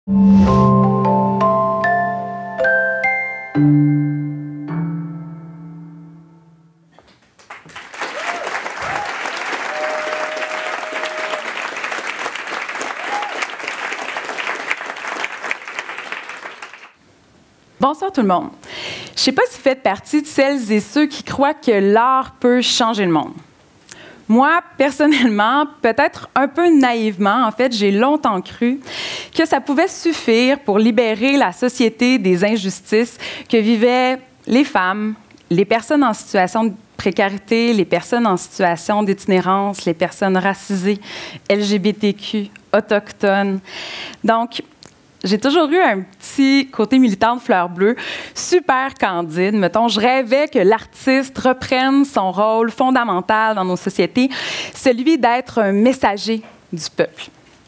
Bonsoir tout le monde. Je ne sais pas si vous faites partie de celles et ceux qui croient que l'art peut changer le monde. Moi, personnellement, peut-être un peu naïvement, en fait, j'ai longtemps cru que ça pouvait suffire pour libérer la société des injustices que vivaient les femmes, les personnes en situation de précarité, les personnes en situation d'itinérance, les personnes racisées, LGBTQ, autochtones. Donc, j'ai toujours eu un petit côté militant de fleur bleue, super candide. Mettons, je rêvais que l'artiste reprenne son rôle fondamental dans nos sociétés, celui d'être un messager du peuple.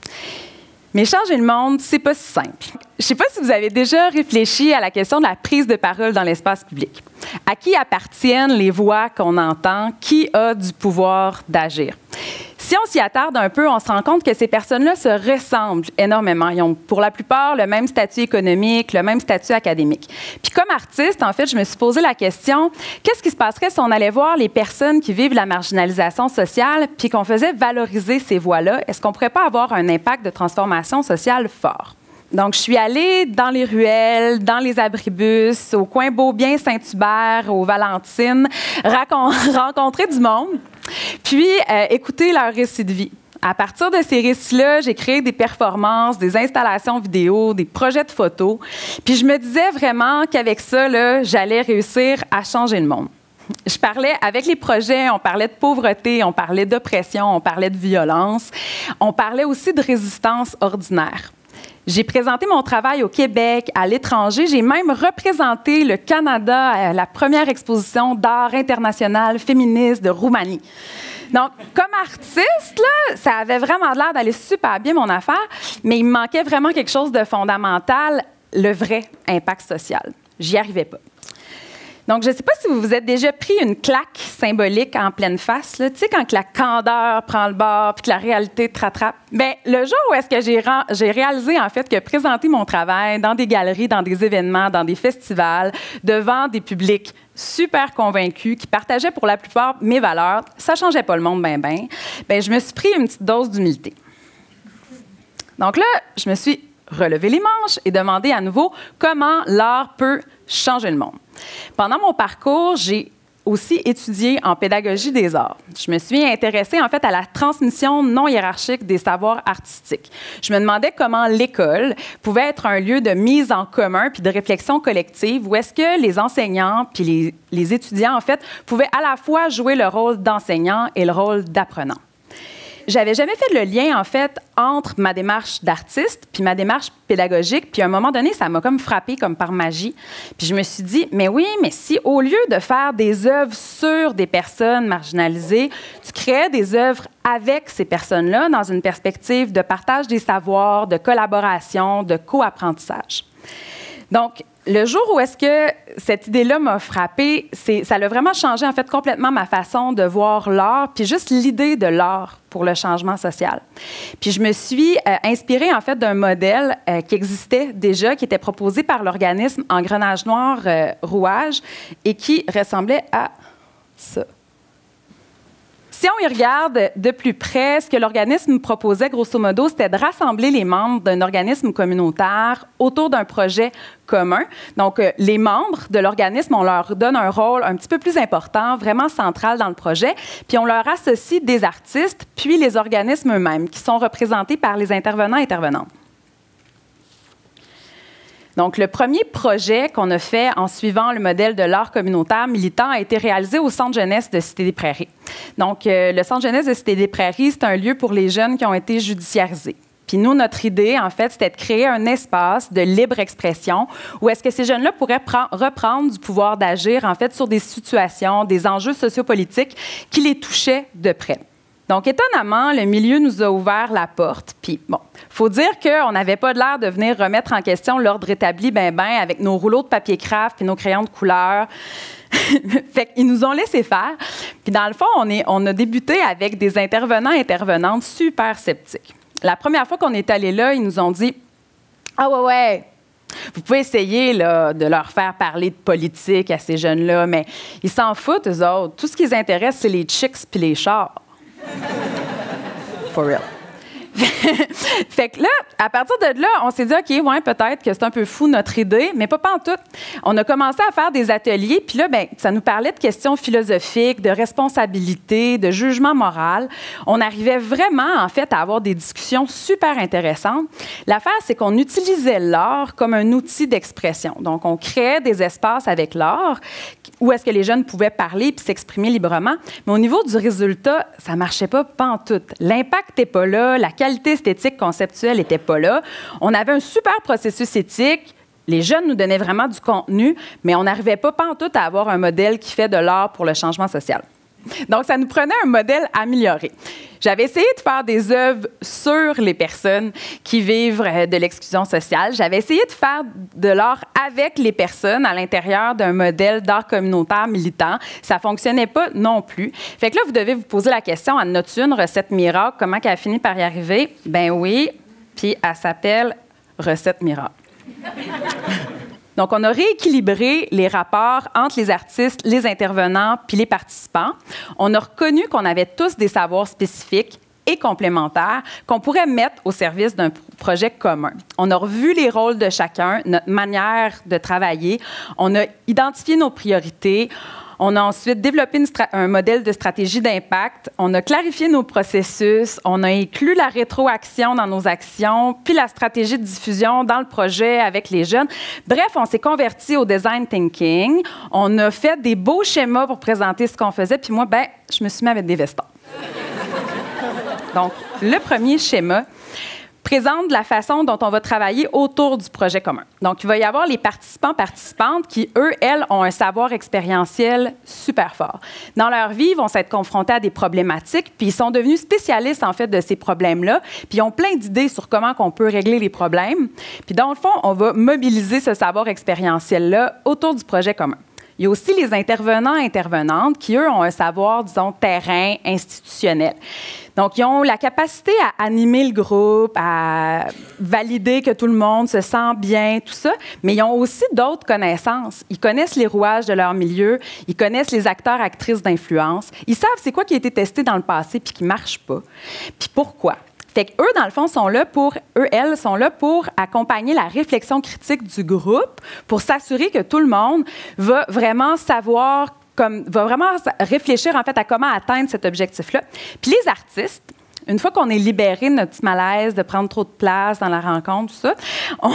Mais changer le monde, c'est pas si simple. Je sais pas si vous avez déjà réfléchi à la question de la prise de parole dans l'espace public. À qui appartiennent les voix qu'on entend? Qui a du pouvoir d'agir? Si on s'y attarde un peu, on se rend compte que ces personnes-là se ressemblent énormément. Ils ont pour la plupart le même statut économique, le même statut académique. Puis comme artiste, en fait, je me suis posé la question, qu'est-ce qui se passerait si on allait voir les personnes qui vivent la marginalisation sociale puis qu'on faisait valoriser ces voix-là? Est-ce qu'on ne pourrait pas avoir un impact de transformation sociale fort? Donc, je suis allée dans les ruelles, dans les abribus, au coin Beaubien-Saint-Hubert, aux Valentines, rencontrer du monde, puis écouter leurs récits de vie. À partir de ces récits-là, j'ai créé des performances, des installations vidéo, des projets de photos. Puis je me disais vraiment qu'avec ça, là, j'allais réussir à changer le monde. Je parlais avec les projets, on parlait de pauvreté, on parlait d'oppression, on parlait de violence, on parlait aussi de résistance ordinaire. J'ai présenté mon travail au Québec, à l'étranger. J'ai même représenté le Canada à la première exposition d'art international féministe de Roumanie. Donc, comme artiste, là, ça avait vraiment l'air d'aller super bien, mon affaire, mais il me manquait vraiment quelque chose de fondamental, le vrai impact social. J'y arrivais pas. Donc, je ne sais pas si vous vous êtes déjà pris une claque symbolique en pleine face. Tu sais, quand la candeur prend le bord puis que la réalité te rattrape. Bien, le jour où est-ce que j'ai réalisé, en fait, que présenter mon travail dans des galeries, dans des événements, dans des festivals, devant des publics super convaincus, qui partageaient pour la plupart mes valeurs, ça ne changeait pas le monde bien. Bien, je me suis pris une petite dose d'humilité. Donc là, je me suis relevé les manches et demandé à nouveau comment l'art peut changer le monde. Pendant mon parcours, j'ai aussi étudié en pédagogie des arts. Je me suis intéressée en fait à la transmission non hiérarchique des savoirs artistiques. Je me demandais comment l'école pouvait être un lieu de mise en commun puis de réflexion collective où est-ce que les enseignants puis les étudiants en fait pouvaient à la fois jouer le rôle d'enseignant et le rôle d'apprenant. J'avais jamais fait le lien, en fait, entre ma démarche d'artiste puis ma démarche pédagogique. Puis à un moment donné, ça m'a comme frappée comme par magie. Puis je me suis dit, mais oui, mais si au lieu de faire des œuvres sur des personnes marginalisées, tu créais des œuvres avec ces personnes-là dans une perspective de partage des savoirs, de collaboration, de co-apprentissage. Donc, le jour où est-ce que cette idée-là m'a frappée, ça a vraiment changé en fait complètement ma façon de voir l'art, puis juste l'idée de l'art pour le changement social. Puis je me suis inspirée en fait d'un modèle qui existait déjà, qui était proposé par l'organisme Engrenage Noir Rouage et qui ressemblait à ça. Si on y regarde de plus près, ce que l'organisme proposait, grosso modo, c'était de rassembler les membres d'un organisme communautaire autour d'un projet commun. Donc, les membres de l'organisme, on leur donne un rôle un petit peu plus important, vraiment central dans le projet, puis on leur associe des artistes, puis les organismes eux-mêmes, qui sont représentés par les intervenants et intervenantes. Donc, le premier projet qu'on a fait en suivant le modèle de l'art communautaire militant a été réalisé au Centre jeunesse de Cité-des-Prairies. Donc, le Centre jeunesse de Cité-des-Prairies, c'est un lieu pour les jeunes qui ont été judiciarisés. Puis nous, notre idée, en fait, c'était de créer un espace de libre expression où est-ce que ces jeunes-là pourraient reprendre du pouvoir d'agir, en fait, sur des situations, des enjeux sociopolitiques qui les touchaient de près. Donc, étonnamment, le milieu nous a ouvert la porte. Puis, bon, il faut dire qu'on n'avait pas l'air de venir remettre en question l'ordre établi avec nos rouleaux de papier craft et nos crayons de couleur. Fait qu'ils nous ont laissé faire. Puis, dans le fond, on a débuté avec des intervenants et intervenantes super sceptiques. La première fois qu'on est allé là, ils nous ont dit Ah ouais. Vous pouvez essayer là, de leur faire parler de politique à ces jeunes-là, mais ils s'en foutent, eux autres. Tout ce qui les intéresse, c'est les chicks puis les chars. For real. Fait que là, à partir de là, on s'est dit, OK, ouais, peut-être que c'est un peu fou notre idée, mais pas pantoute. On a commencé à faire des ateliers, puis là, ben, ça nous parlait de questions philosophiques, de responsabilité, de jugement moral. On arrivait vraiment, en fait, à avoir des discussions super intéressantes. L'affaire, c'est qu'on utilisait l'art comme un outil d'expression. Donc, on créait des espaces avec l'art où est-ce que les jeunes pouvaient parler puis s'exprimer librement. Mais au niveau du résultat, ça marchait pas pantoute. L'impact n'était pas là, la qualité esthétique conceptuelle n'était pas là. On avait un super processus éthique. Les jeunes nous donnaient vraiment du contenu, mais on n'arrivait pas pantoute à avoir un modèle qui fait de l'art pour le changement social. Donc, ça nous prenait un modèle amélioré. J'avais essayé de faire des œuvres sur les personnes qui vivent de l'exclusion sociale. J'avais essayé de faire de l'art avec les personnes à l'intérieur d'un modèle d'art communautaire militant. Ça ne fonctionnait pas non plus. Fait que là, vous devez vous poser la question, en as-tu une recette miracle? Comment qu'elle a fini par y arriver? Ben oui, puis elle s'appelle recette miracle. Donc, on a rééquilibré les rapports entre les artistes, les intervenants puis les participants. On a reconnu qu'on avait tous des savoirs spécifiques et complémentaires qu'on pourrait mettre au service d'un projet commun. On a revu les rôles de chacun, notre manière de travailler. On a identifié nos priorités. On a ensuite développé un modèle de stratégie d'impact. On a clarifié nos processus. On a inclus la rétroaction dans nos actions, puis la stratégie de diffusion dans le projet avec les jeunes. Bref, on s'est converti au design thinking. On a fait des beaux schémas pour présenter ce qu'on faisait. Puis moi, ben, je me suis mis avec des vestons. Donc, le premier schéma présente la façon dont on va travailler autour du projet commun. Donc, il va y avoir les participants-participantes qui, eux, elles, ont un savoir expérientiel super fort. Dans leur vie, ils vont s'être confrontés à des problématiques, puis ils sont devenus spécialistes, en fait, de ces problèmes-là, puis ils ont plein d'idées sur comment on peut régler les problèmes. Puis, dans le fond, on va mobiliser ce savoir expérientiel-là autour du projet commun. Il y a aussi les intervenants-intervenantes qui, eux, ont un savoir, disons, terrain, institutionnel. Donc, ils ont la capacité à animer le groupe, à valider que tout le monde se sent bien, tout ça, mais ils ont aussi d'autres connaissances. Ils connaissent les rouages de leur milieu, ils connaissent les acteurs, actrices d'influence, ils savent c'est quoi qui a été testé dans le passé puis qui ne marche pas, puis pourquoi. Fait qu'eux, dans le fond, elles sont là pour accompagner la réflexion critique du groupe, pour s'assurer que tout le monde va vraiment savoir, va vraiment réfléchir, en fait, à comment atteindre cet objectif-là. Puis les artistes, une fois qu'on est libéré de notre petit malaise, de prendre trop de place dans la rencontre, tout ça,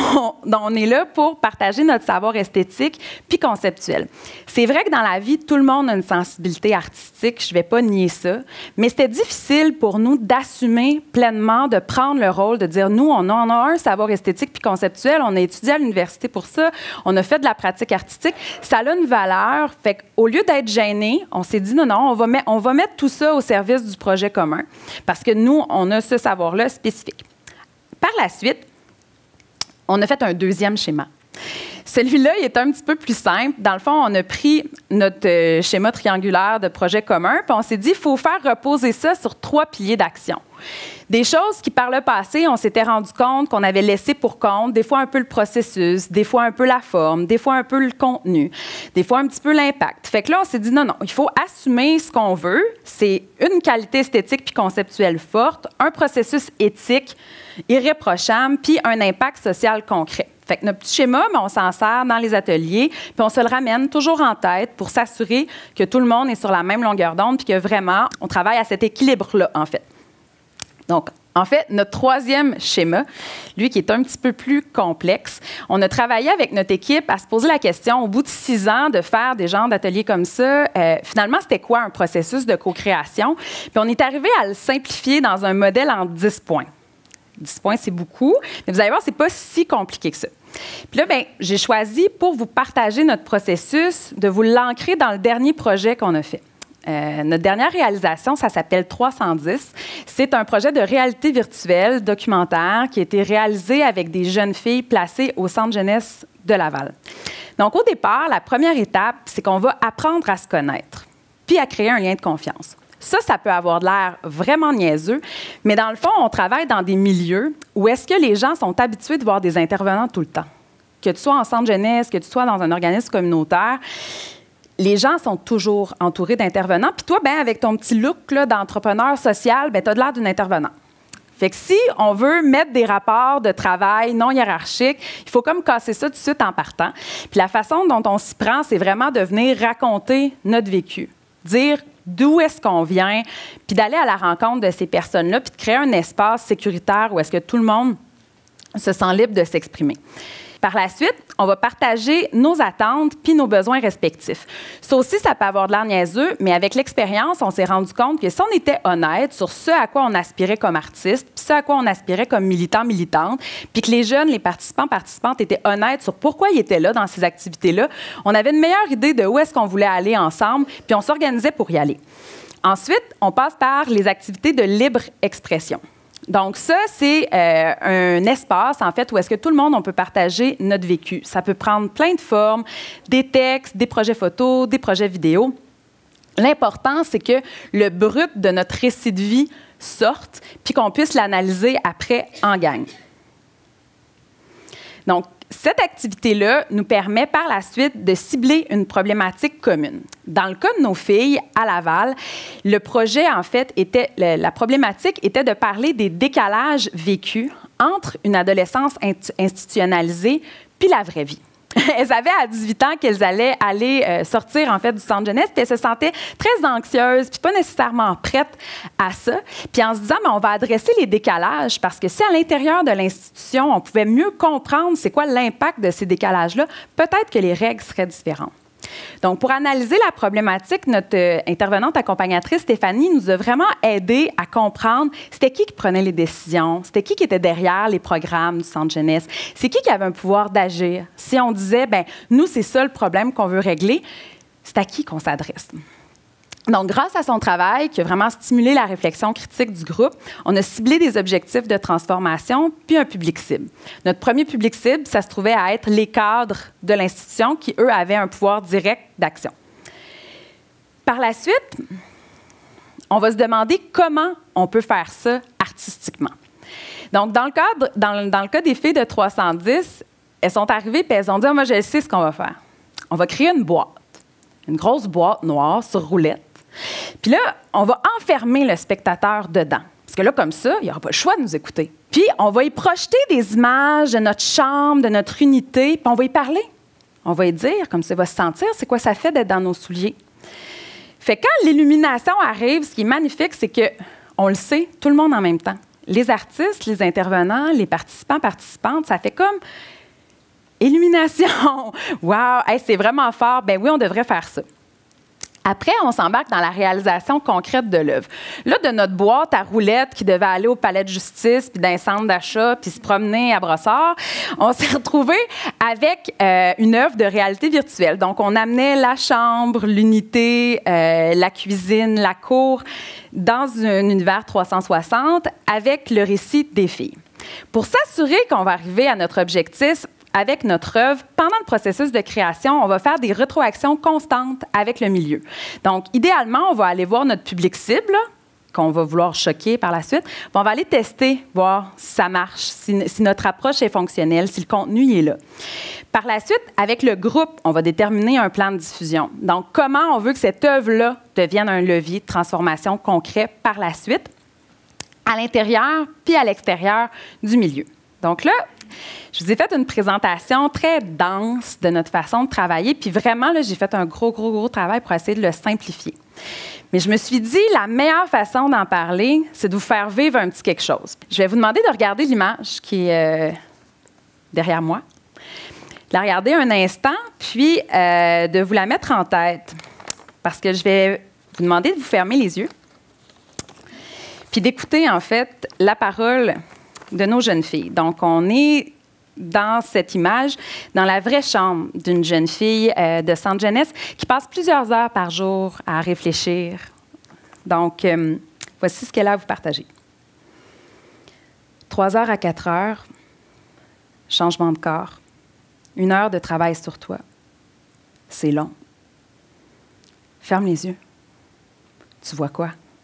on est là pour partager notre savoir esthétique puis conceptuel. C'est vrai que dans la vie, tout le monde a une sensibilité artistique, je ne vais pas nier ça, mais c'était difficile pour nous d'assumer pleinement, de prendre le rôle, de dire, nous, on a un savoir esthétique puis conceptuel, on a étudié à l'université pour ça, on a fait de la pratique artistique, ça a une valeur. Fait qu'au lieu d'être gêné, on s'est dit, non, on va mettre tout ça au service du projet commun, parce que nous, on a ce savoir-là spécifique. Par la suite, on a fait un deuxième schéma. Celui-là, il est un petit peu plus simple. Dans le fond, on a pris notre schéma triangulaire de projet commun, puis on s'est dit, il faut faire reposer ça sur 3 piliers d'action. Des choses qui, par le passé, on s'était rendu compte qu'on avait laissé pour compte, des fois un peu le processus, des fois un peu la forme, des fois un peu le contenu, des fois un petit peu l'impact. Fait que là, on s'est dit, non, il faut assumer ce qu'on veut. C'est une qualité esthétique puis conceptuelle forte, un processus éthique irréprochable, puis un impact social concret. Fait que notre petit schéma, on s'en sert dans les ateliers, puis on se le ramène toujours en tête pour s'assurer que tout le monde est sur la même longueur d'onde, puis que vraiment, on travaille à cet équilibre-là, en fait. Donc, en fait, notre troisième schéma, lui qui est un petit peu plus complexe, on a travaillé avec notre équipe à se poser la question, au bout de 6 ans, de faire des genres d'ateliers comme ça, finalement, c'était quoi un processus de co-création? Puis on est arrivé à le simplifier dans un modèle en 10 points. 10 points, c'est beaucoup, mais vous allez voir, c'est pas si compliqué que ça. Puis là, bien, j'ai choisi, pour vous partager notre processus, de vous l'ancrer dans le dernier projet qu'on a fait. Notre dernière réalisation, ça s'appelle 310. C'est un projet de réalité virtuelle documentaire qui a été réalisé avec des jeunes filles placées au Centre jeunesse de Laval. Donc, au départ, la première étape, c'est qu'on va apprendre à se connaître, puis à créer un lien de confiance. Ça peut avoir de l'air vraiment niaiseux, mais dans le fond, on travaille dans des milieux où est-ce que les gens sont habitués de voir des intervenants tout le temps. Que tu sois en centre jeunesse, que tu sois dans un organisme communautaire, les gens sont toujours entourés d'intervenants. Puis toi, avec ton petit look là, d'entrepreneur social, tu as de l'air d'un intervenant. Fait que si on veut mettre des rapports de travail non hiérarchiques, il faut comme casser ça tout de suite en partant. Puis la façon dont on s'y prend, c'est vraiment de venir raconter notre vécu, dire d'où est-ce qu'on vient, puis d'aller à la rencontre de ces personnes-là, puis de créer un espace sécuritaire où est-ce que tout le monde se sent libre de s'exprimer. Par la suite, on va partager nos attentes puis nos besoins respectifs. Ça aussi, ça peut avoir de l'air niaiseux, mais avec l'expérience, on s'est rendu compte que si on était honnête sur ce à quoi on aspirait comme artiste, puis ce à quoi on aspirait comme militant, militante, puis que les jeunes, les participants, participantes étaient honnêtes sur pourquoi ils étaient là dans ces activités-là, on avait une meilleure idée de où est-ce qu'on voulait aller ensemble, puis on s'organisait pour y aller. Ensuite, on passe par les activités de libre expression. Donc ça, c'est un espace, en fait, où est-ce que tout le monde, on peut partager notre vécu. Ça peut prendre plein de formes, des textes, des projets photos, des projets vidéo. L'important, c'est que le brut de notre récit de vie sorte, puis qu'on puisse l'analyser après en gang. Donc, cette activité-là nous permet par la suite de cibler une problématique commune. Dans le cas de nos filles à Laval, le projet, en fait, la problématique était de parler des décalages vécus entre une adolescence institutionnalisée puis la vraie vie. Elles avaient à 18 ans qu'elles allaient aller sortir en fait du centre jeunesse, puis elles se sentaient très anxieuses, puis pas nécessairement prêtes à ça. Puis en se disant, mais on va adresser les décalages, parce que si à l'intérieur de l'institution, on pouvait mieux comprendre c'est quoi l'impact de ces décalages-là, peut-être que les règles seraient différentes. Donc, pour analyser la problématique, notre intervenante accompagnatrice, Stéphanie, nous a vraiment aidé à comprendre c'était qui prenait les décisions, c'était qui était derrière les programmes du centre jeunesse, c'est qui avait un pouvoir d'agir. Si on disait, nous, c'est ça le problème qu'on veut régler, c'est à qui qu'on s'adresse. Donc, grâce à son travail, qui a vraiment stimulé la réflexion critique du groupe, on a ciblé des objectifs de transformation puis un public cible. Notre premier public cible, ça se trouvait à être les cadres de l'institution qui, eux, avaient un pouvoir direct d'action. Par la suite, on va se demander comment on peut faire ça artistiquement. Donc, dans le cas des filles de 310, elles sont arrivées et elles ont dit « Moi, je sais ce qu'on va faire. On va créer une boîte, une grosse boîte noire sur roulette. Puis là, on va enfermer le spectateur dedans. Parce que là, comme ça, il n'y aura pas le choix de nous écouter. Puis, on va y projeter des images de notre chambre, de notre unité, puis on va y parler. On va y dire, comme ça, il va se sentir, c'est quoi ça fait d'être dans nos souliers. Fait que quand l'illumination arrive, ce qui est magnifique, c'est que on le sait, tout le monde en même temps. Les artistes, les intervenants, les participants, participantes, ça fait comme illumination. Wow, hey, c'est vraiment fort. Ben oui, on devrait faire ça. Après, on s'embarque dans la réalisation concrète de l'œuvre. Là, de notre boîte à roulettes qui devait aller au palais de justice, puis d'un centre d'achat, puis se promener à Brossard, on s'est retrouvé avec une œuvre de réalité virtuelle. Donc, on amenait la chambre, l'unité, la cuisine, la cour dans un univers 360 avec le récit des filles. Pour s'assurer qu'on va arriver à notre objectif, avec notre œuvre, pendant le processus de création, on va faire des rétroactions constantes avec le milieu. Donc, idéalement, on va aller voir notre public cible, qu'on va vouloir choquer par la suite. Puis on va aller tester, voir si ça marche, si notre approche est fonctionnelle, si le contenu y est là. Par la suite, avec le groupe, on va déterminer un plan de diffusion. Donc, comment on veut que cette œuvre-là devienne un levier de transformation concret par la suite, à l'intérieur puis à l'extérieur du milieu. Donc là, je vous ai fait une présentation très dense de notre façon de travailler, puis vraiment, là, j'ai fait un gros travail pour essayer de le simplifier. Mais je me suis dit, la meilleure façon d'en parler, c'est de vous faire vivre un petit quelque chose. Je vais vous demander de regarder l'image qui est derrière moi, de la regarder un instant, puis de vous la mettre en tête, parce que je vais vous demander de vous fermer les yeux, puis d'écouter, en fait, la parole de nos jeunes filles. Donc, on est dans cette image, dans la vraie chambre d'une jeune fille de centre jeunesse qui passe plusieurs heures par jour à réfléchir. Donc, voici ce qu'elle a à vous partager. 3 heures à 4 heures, changement de corps. 1 heure de travail sur toi. C'est long. Ferme les yeux. Tu vois quoi?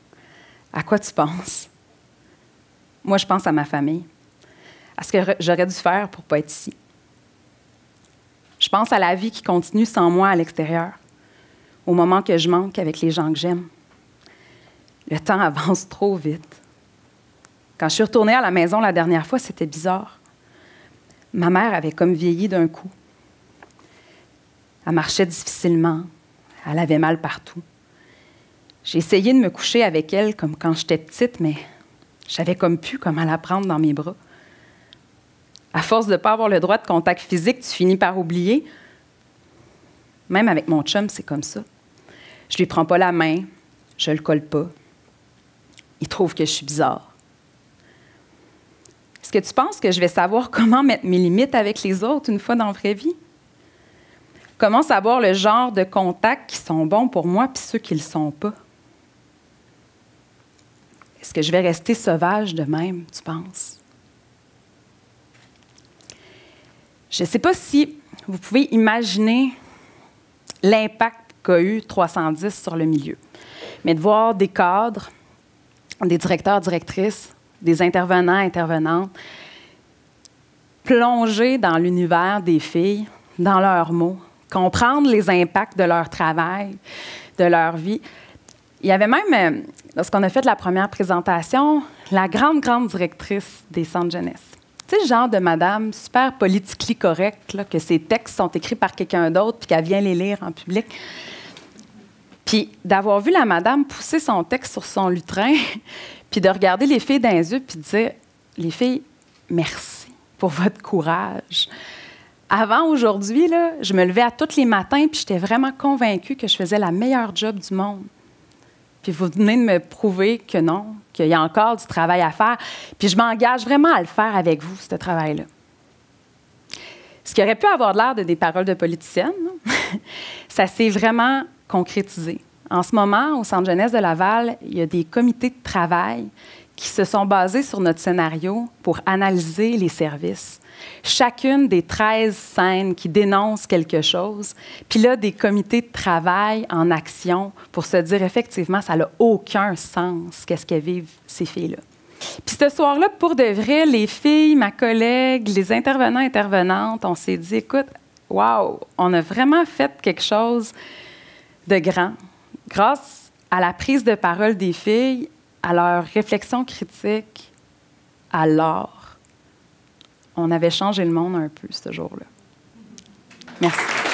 À quoi tu penses? Moi, je pense à ma famille, à ce que j'aurais dû faire pour ne pas être ici. Je pense à la vie qui continue sans moi à l'extérieur, au moment que je manque avec les gens que j'aime. Le temps avance trop vite. Quand je suis retournée à la maison la dernière fois, c'était bizarre. Ma mère avait comme vieilli d'un coup. Elle marchait difficilement. Elle avait mal partout. J'ai essayé de me coucher avec elle comme quand j'étais petite, mais je savais comme plus comment la prendre dans mes bras. À force de ne pas avoir le droit de contact physique, tu finis par oublier. Même avec mon chum, c'est comme ça. Je lui prends pas la main, je le colle pas. Il trouve que je suis bizarre. Est-ce que tu penses que je vais savoir comment mettre mes limites avec les autres une fois dans la vraie vie? Comment savoir le genre de contacts qui sont bons pour moi puis ceux qui ne le sont pas? Est-ce que je vais rester sauvage de même, tu penses? Je ne sais pas si vous pouvez imaginer l'impact qu'a eu 310 sur le milieu, mais de voir des cadres, des directeurs, directrices, des intervenants, intervenantes, plonger dans l'univers des filles, dans leurs mots, comprendre les impacts de leur travail, de leur vie. Il y avait même, lorsqu'on a fait la première présentation, la grande directrice des centres jeunesse. Tu sais, le genre de madame super politically correcte, là, que ses textes sont écrits par quelqu'un d'autre puis qu'elle vient les lire en public. Puis d'avoir vu la madame pousser son texte sur son lutrin, puis de regarder les filles dans les yeux puis de dire « Les filles, merci pour votre courage. » Avant, aujourd'hui, là, je me levais à tous les matins puis j'étais vraiment convaincue que je faisais la meilleure job du monde. Puis vous venez de me prouver que non, qu'il y a encore du travail à faire. Puis je m'engage vraiment à le faire avec vous, ce travail-là. Ce qui aurait pu avoir l'air de des paroles de politicienne, ça s'est vraiment concrétisé. En ce moment, au Centre jeunesse de Laval, il y a des comités de travail qui se sont basés sur notre scénario pour analyser les services. Chacune des 13 scènes qui dénoncent quelque chose, puis là, des comités de travail en action pour se dire effectivement, ça n'a aucun sens, qu'est-ce qu'elles vivent, ces filles-là. Puis ce soir-là, pour de vrai, les filles, ma collègue, les intervenants, intervenantes, on s'est dit, écoute, wow, on a vraiment fait quelque chose de grand. Grâce à la prise de parole des filles, à leur réflexion critique, à l'art, on avait changé le monde un peu ce jour-là. Merci.